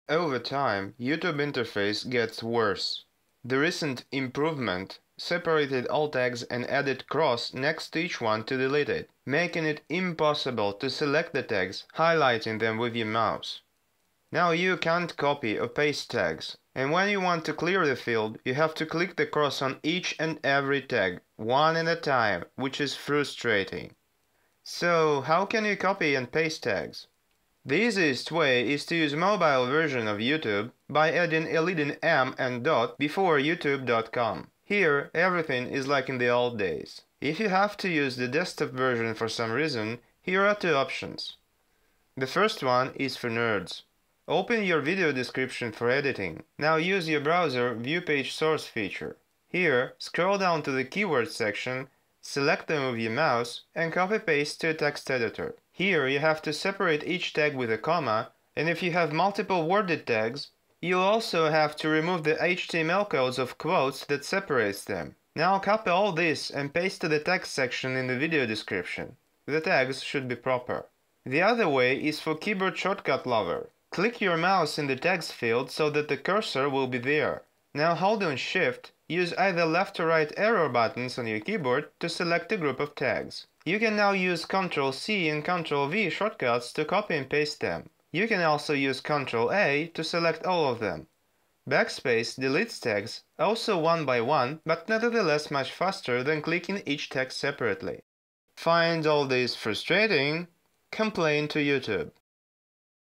Over time, YouTube interface gets worse. The recent improvement separated all tags and added cross next to each one to delete it, making it impossible to select the tags, highlighting them with your mouse. Now you can't copy or paste tags, and when you want to clear the field, you have to click the cross on each and every tag, one at a time, which is frustrating. So, how can you copy and paste tags? The easiest way is to use mobile version of YouTube by adding a leading M and dot before youtube.com. Here, everything is like in the old days. If you have to use the desktop version for some reason, here are two options. The first one is for nerds. Open your video description for editing. Now use your browser view page source feature. Here, scroll down to the keywords section, select them with your mouse, and copy-paste to a text editor. Here you have to separate each tag with a comma, and if you have multiple worded tags, you'll also have to remove the HTML codes of quotes that separates them. Now copy all this and paste to the text section in the video description. The tags should be proper. The other way is for keyboard shortcut lover. Click your mouse in the text field so that the cursor will be there. Now hold on Shift, use either left or right arrow buttons on your keyboard to select a group of tags. You can now use Ctrl-C and Ctrl-V shortcuts to copy and paste them. You can also use Ctrl-A to select all of them. Backspace deletes tags, also one by one, but nevertheless much faster than clicking each tag separately. Find all this frustrating? Complain to YouTube.